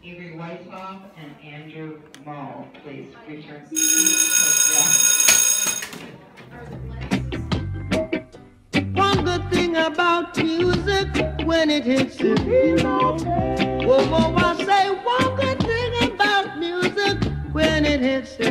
Avery Weishoff and Andrew Moe. Please return to seats. One good thing about music when it hits the beat. Whoa, whoa, I say one good thing about music when it hits the